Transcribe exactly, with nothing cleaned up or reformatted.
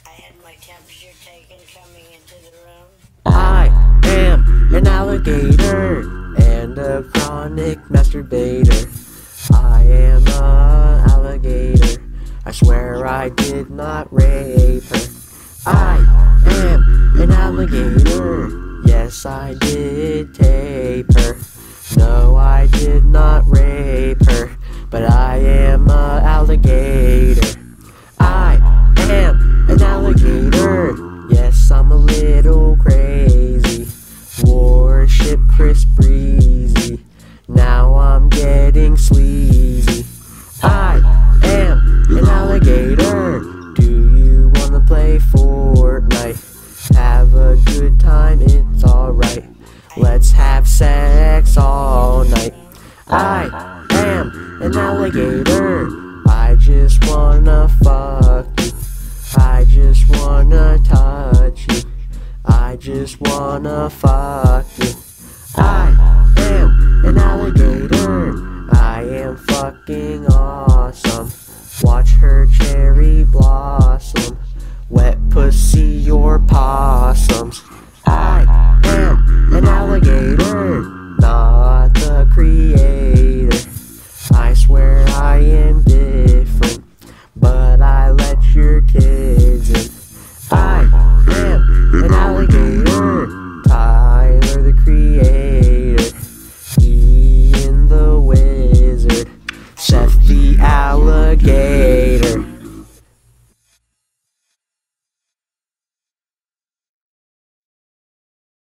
I had my temperature taken coming into the room. I am an alligator and a chronic masturbator. I am a alligator. I swear I did not rape her. I am an alligator. Yes, I did tape her. No, I did not rape her, but I am a alligator. I am an alligator. Yes, I'm a little crazy. Worship Chris Breezy. Now I'm getting sleazy. I am an alligator. Do you wanna play Fortnite? Have a good time, it's alright. Let's have sex all night. I am an alligator. I just wanna fuck you. I just wanna touch you. I just wanna fuck you. I am an alligator. I am fucking awesome. Watch her cherry blossom. Wet pussy, your possums. I am an alligator, not the creator.